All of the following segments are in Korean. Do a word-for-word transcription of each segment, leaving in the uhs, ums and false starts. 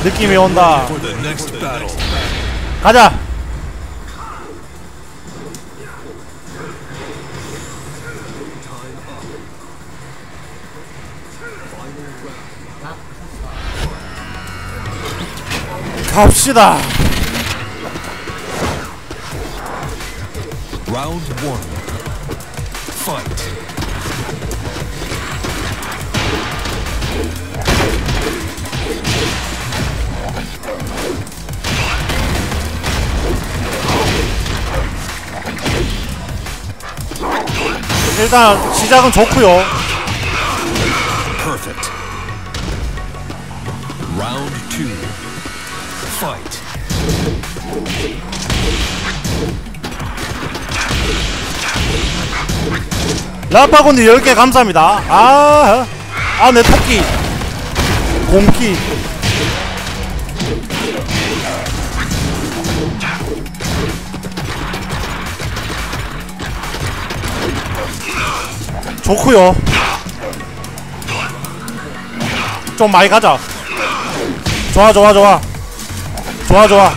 느낌이 온다. 가자. 갑시다. Round one. Fight. 일단 시작은 좋고요. Perfect. Round two. Fight. 라파군디 열 개 감사합니다. 아, 아, 내 토끼. 공기. 좋구요. 좀 많이 가자. 좋아 좋아 좋아 좋아 좋아.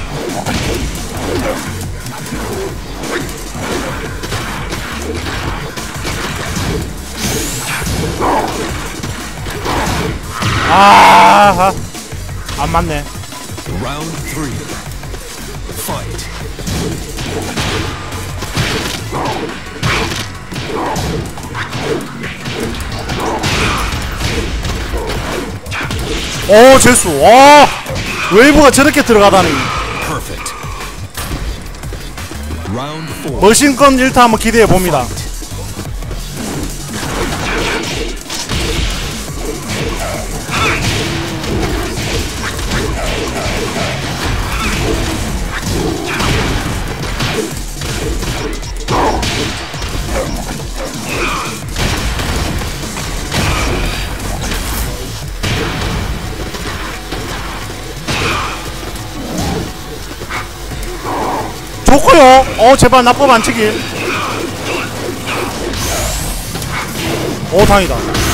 아, 안 맞네. Round three. Fight. 오, 재수. 와, 웨이브가 저렇게 들어가다니. Perfect. Round four. 머신건 일 타 한번 기대해 봅니다. 좋고요. 어, 제발 나법 안 치길. 오, 다행이다.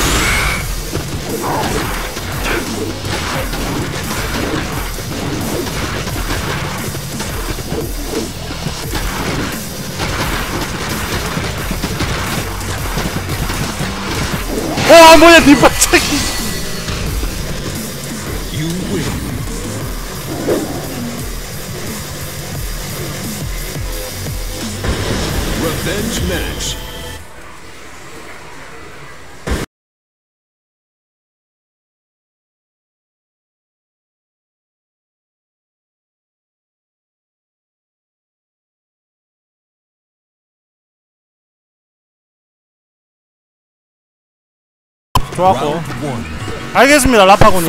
어, 뭐야, 뒷발차기. You win. Revenge match. 좋았고. 알겠습니다, 라파군이.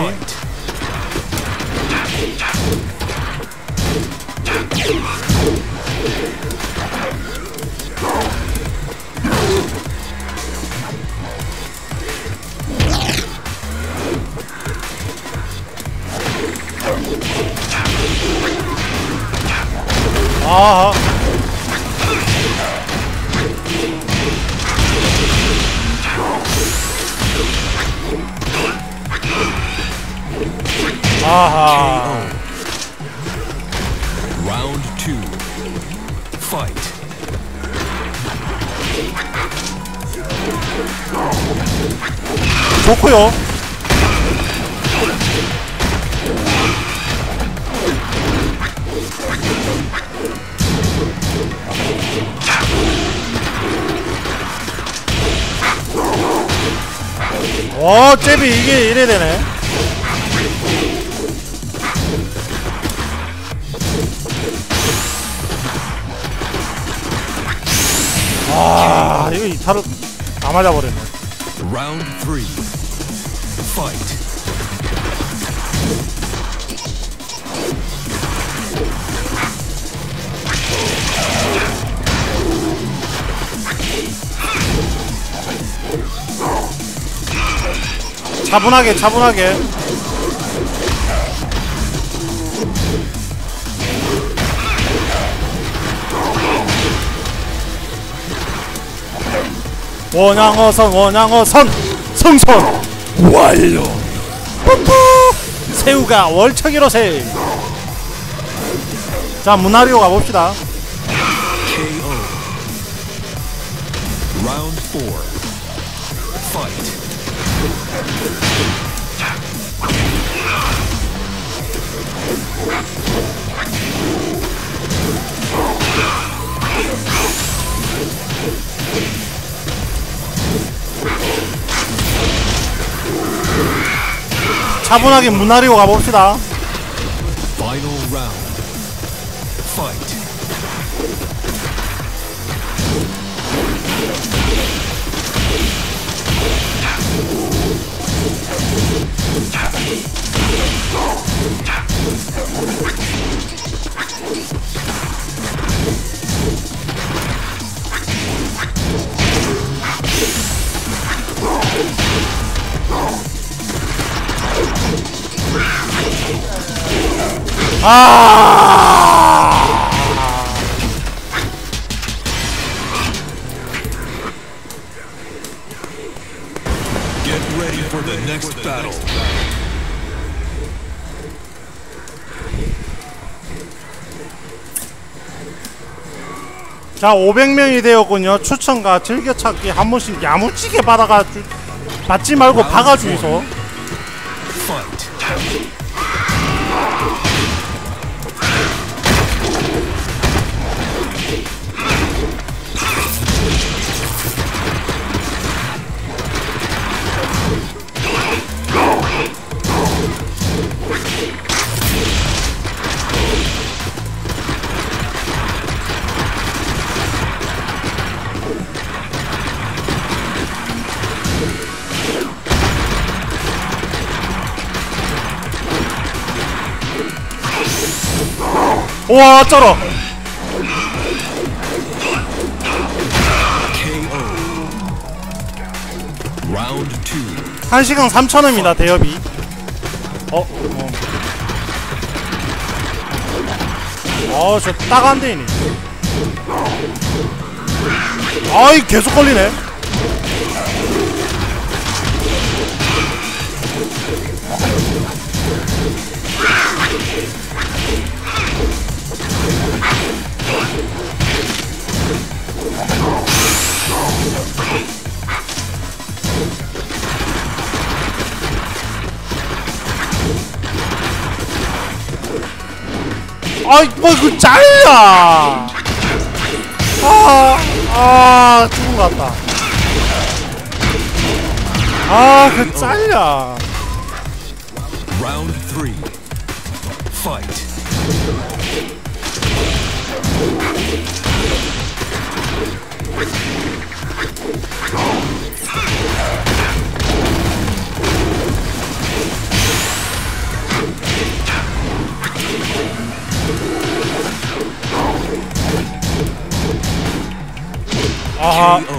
아하. 아하. Round two. Fight. 좋고요. 와, 잽이 이게 이래 되네. 아, 이거 이타를 다 맞아버렸네. Round three. Fight. 차분하게, 차분하게. 원양어선, 원양어선, 성선 완료. 뿌뿌. 새우가 월척이로세. 자, 문화리오 가봅시다. 케이오. Round four. Fight. 차분하게 문화리오 가봅시다. Final round. Fight. 아! Get ready for the next battle. 자, 오백 명이 되었군요. 추천과 즐겨찾기 한 번씩 야무지게 받아가지고 받지 말고 박아주이소. Fight. 우와, 쩔어. 케이오. Round two. 한 시간 삼천 원입니다, 대여비. 어, 어. 어, 저 딱 안 되네. 아이, 계속 걸리네. 아이, 뭐, 그, 잘라! 아, 아, 죽은 것 같다. 아, 그, 잘려. Round three. Fight. 아하. 케이오.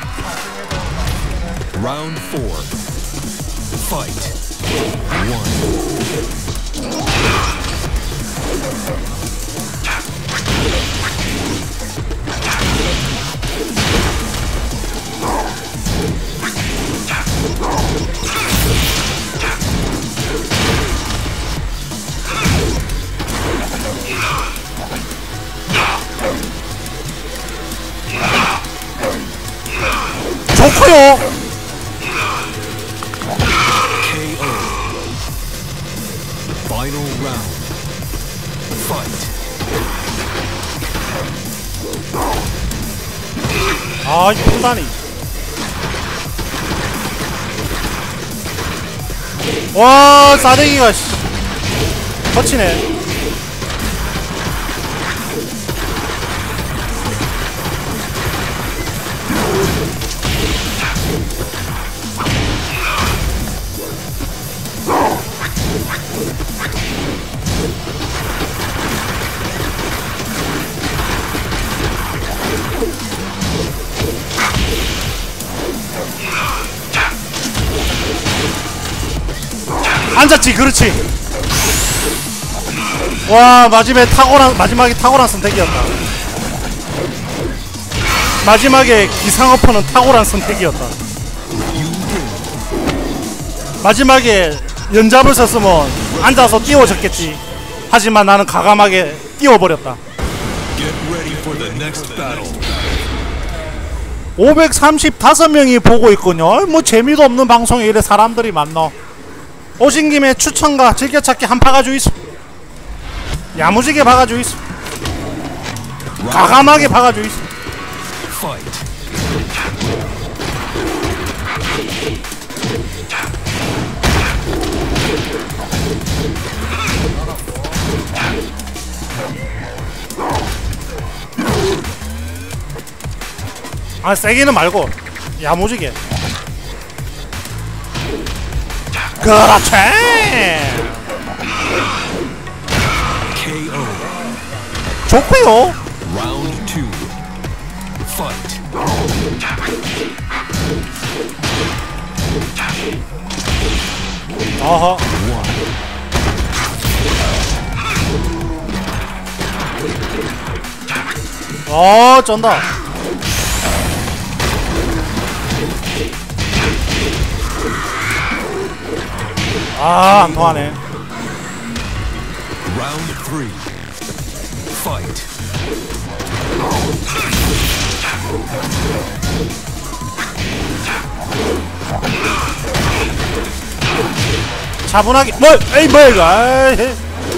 Round four. Fight. One. 좋고요. 케이오. Final round. Fight. 아, 이 풀다니. 와, 싸대기가, 씨. 거치네. 앉았지, 그렇지. 와, 마지막에 탁월한 마지막에 탁월한 선택이었다. 마지막에 기상어퍼는 탁월한 선택이었다. 마지막에 연잡을 썼으면 앉아서 띄워졌겠지. 하지만 나는 과감하게 띄워버렸다. Get ready for the next battle. 오백삼십오 명이 보고 있군요. 뭐 재미도 없는 방송에 이래 사람들이 많노. 오신 김에 추천과 즐겨찾기 한 파가지고 있어. 야무지게 박아주고 있어. 과감하게 박아주고 있어. Fight. 아, 세게는 말고 야무지게. 그렇지. K O. 좋고요. Round two. Fight. 어허. 어, 쩐다. 아, 안 통하네. Round three. Fight. 차분하게. 뭐, 에이, 뭐야 이거. 아이.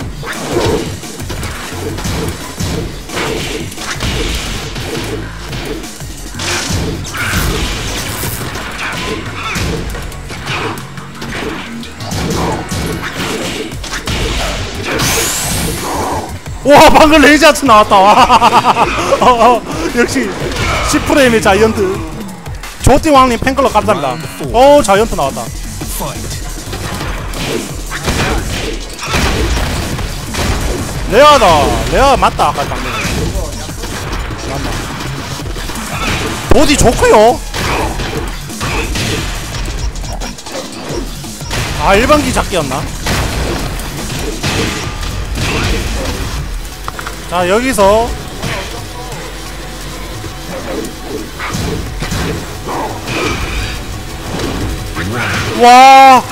와, 방금 레이저 아트 나왔다. 와. 어, 어, 역시 십 프레임의 자이언트. 조띠왕님 팬클럽 감사합니다. 오, 자이언트 나왔다. Fight. 레아다. 레아 맞다. 아까 방금 맞나. 보디 좋고요. 아, 일반기 잡기였나? 자, 여기서 와.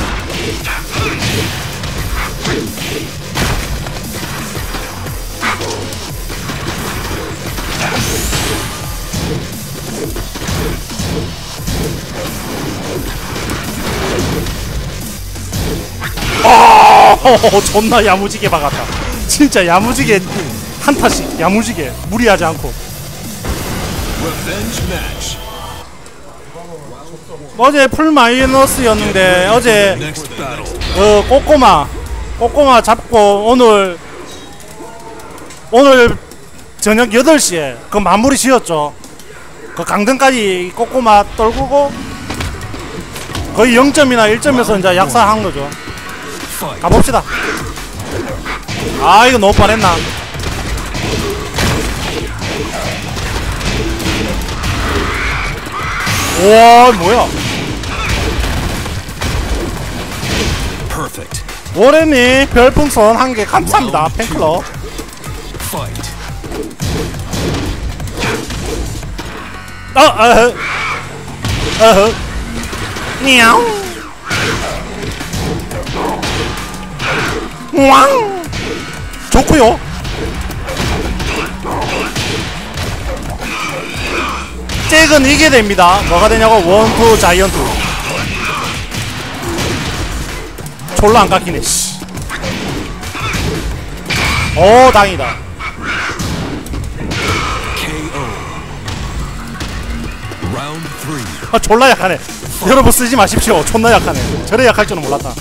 아, 존나 야무지게 박았다. 진짜 야무지게 한타씩 야무지게 무리하지 않고. Revenge match. 어제 풀 마이너스였는데 어제 Next battle. 그 꼬꼬마 꼬꼬마 잡고 오늘 오늘 저녁 여덟 시에 그 마무리 지었죠. 그 강등까지 꼬꼬마 떨구고 거의 영 점이나 일 점에서 이제 약사한 거죠. Fight. 가봅시다. 아, 이거 너무 뻔했나? 와, 뭐야? Perfect. 워렌님 별풍선 한 개 감사합니다. 팬클럽. Fight. 아, 어허, 어허, 냐옹, 왕, 좋고요. 잭은 이게 됩니다. 뭐가 되냐고. 원투 자이언트. 졸라 안 깎이네. 씨. 오, 당이다. K O. Round three. 아, 졸라 약하네. 여러분 쓰지 마십시오. 존나 약하네. 저래 약할 줄은 몰랐다.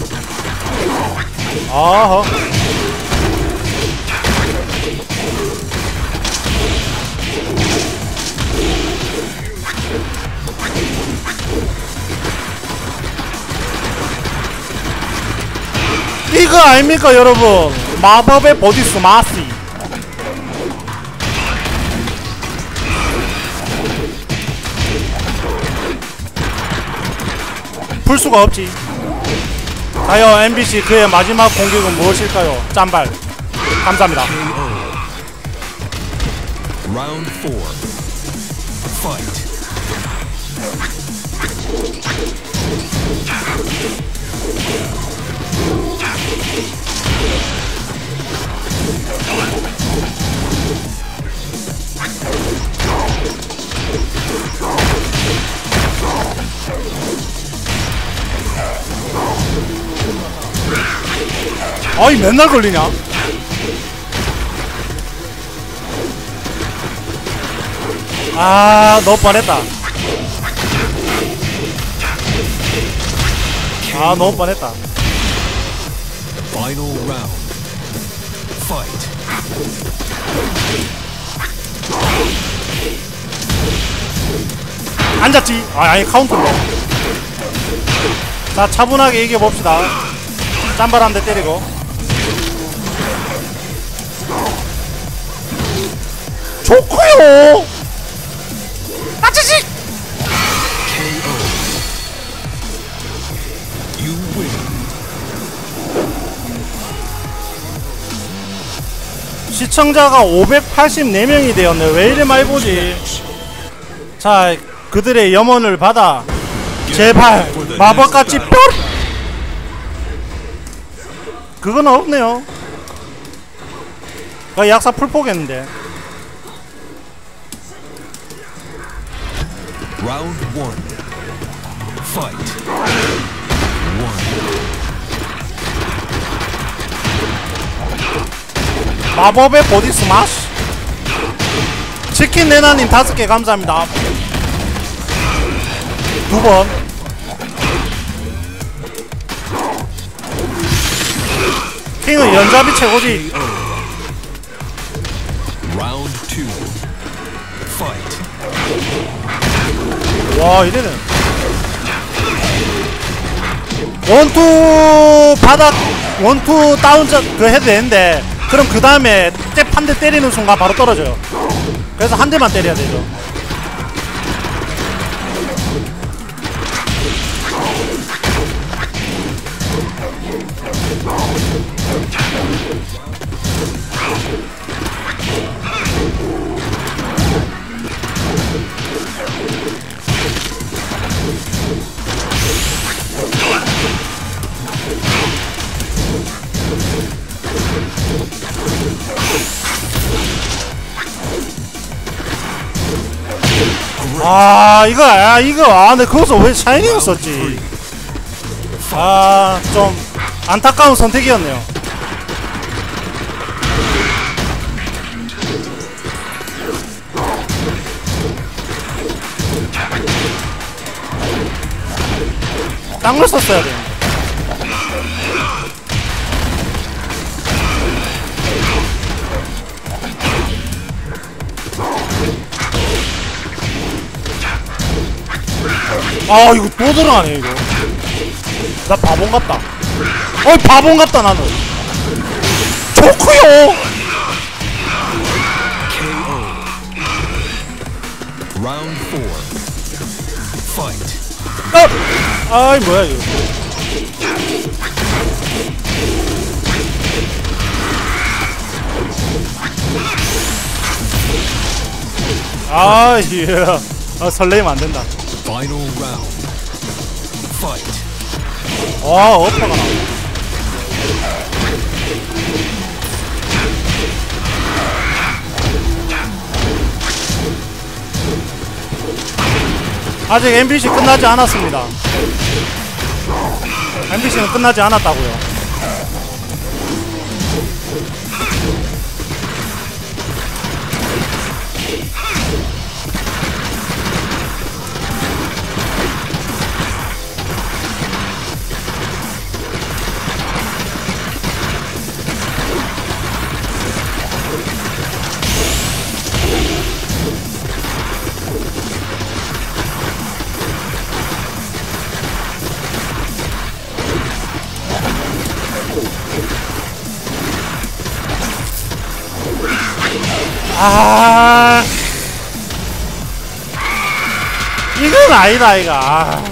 아허. 이거 아닙니까 여러분? 마법의 보디스 마시. 풀 수가 없지. 과연 엠비씨 그의 마지막 공격은 무엇일까요? 짠발. 감사합니다. K O. Round four. Fight. 아이 맨날 걸리냐? 아, 너무 뻔했다. 아, 너무 뻔했다. Final round. Fight. 앉았지? 아, 아니 카운터로. 자, 차분하게 이겨봅시다. 짬발 한 대 때리고. 좋고요. 맞지지? 케이오. You win. 시청자가 오백팔십사 명이 되었네. 왜 이리 많이 보지? 자, 그들의 염원을 받아 제발 마법같이 뿅! 그건 없네요. 그 약사 풀포겠는데. Round one. Fight. One. 마법의 보디 스마시. 치킨 내나님 다섯 개 감사합니다. 두 번. 킹은 연잡이 최고지. Round two. Fight. 와, 이래는 원투 바닥 원투 다운 그 해도 되는데, 그럼 그 다음에 잽 한 대 때리는 순간 바로 떨어져요. 그래서 한 대만 때려야 되죠. 아, 이거, 아, 이거, 아, 근데 거기서 왜 샤이닝을 썼지? 아, 좀 안타까운 선택이었네요. 딴 걸 썼어야 돼. 아, 이거 또 들어가네, 이거. 나 바본 같다. 어이, 바본 같다, 나는. 좋구요! 케이오. Round four. Fight. 어! 아이, 뭐야, 이거. 아, 예. 아, 설레이면 안 된다. Final round. Fight. 와, 어퍼가 나와. 아직 엠비씨 끝나지 않았습니다. 엠비씨는 끝나지 않았다고요. 아, 이건 아니다, 이거. 아.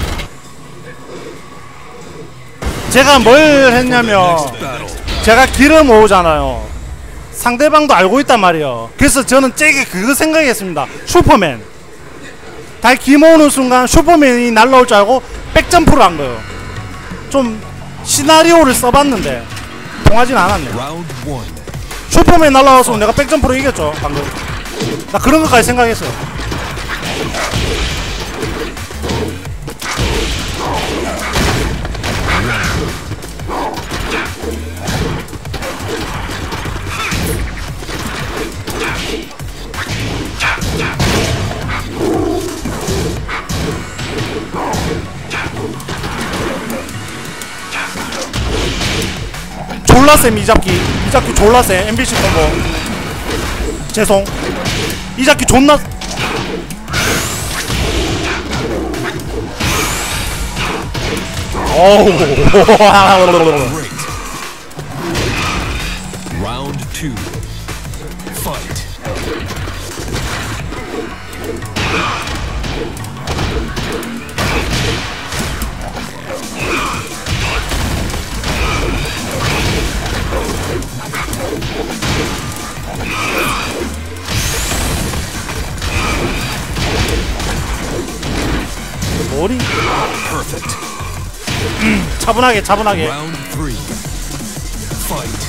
제가 뭘 했냐면, 제가 길을 모으잖아요. 상대방도 알고 있단 말이에요. 그래서 저는 쟤게 그거 생각했습니다. 슈퍼맨. 달 기 모으는 순간 슈퍼맨이 날라올 줄 알고 백점프를 한 거예요. 좀 시나리오를 써봤는데 통하진 않았네. Round one. 슈퍼맨 날라와서 내가 백점프로 이겼죠, 방금. 나 그런 것까지 생각했어요. 졸라 쌤 이잡기. 이잡기 졸라 쌤. 엠비씨 콤보. 죄송. 이잡기 존나. 어우. Great. Round two. Fight. 머리. Perfect. 차분하게 차분하게. Round three. Fight.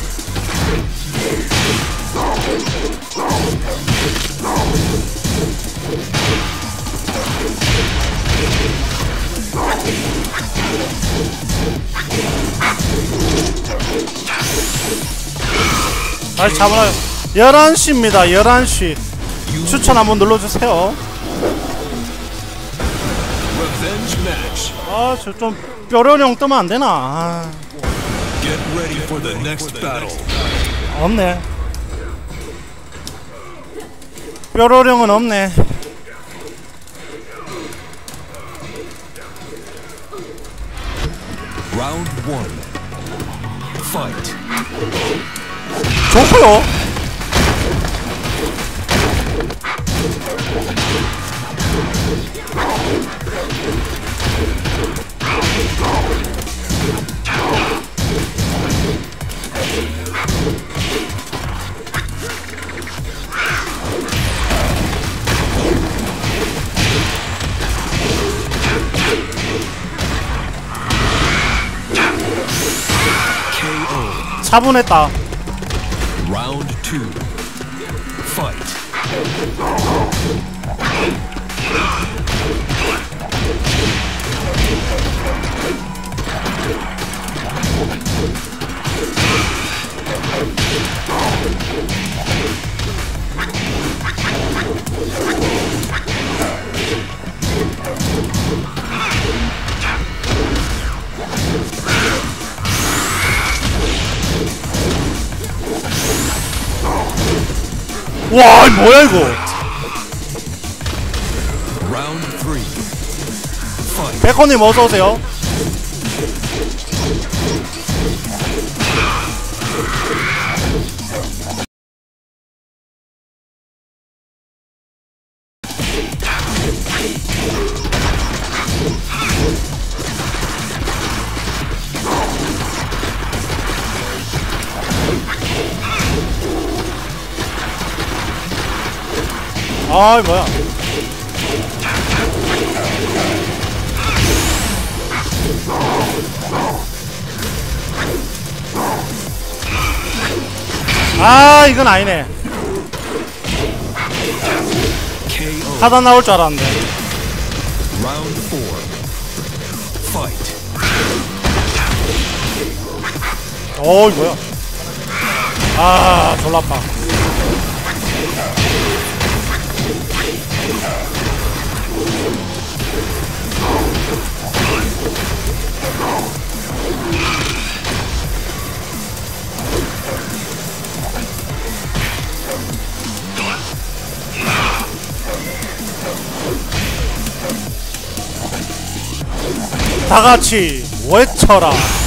다시 차분하게. 열한 시입니다. 열한 시. 추천 한번 눌러주세요. Revenge match. 아, 저 좀 뼈려령 뜨면 안 되나? 아, Get ready for the next battle. 없네. 뼈려령은 없네. Round one. Fight. 좋고요. 차분했다. Round two. Fight. 와, 뭐야 이거? Round three. Fight. 백호님 어서 오세요. 아, 뭐야? 아, 이건 아니네. K O. 하단 나올 줄 알았는데. Round four. Fight. 어이, 뭐야? 아, 졸라 아파. 다 같이 외쳐라.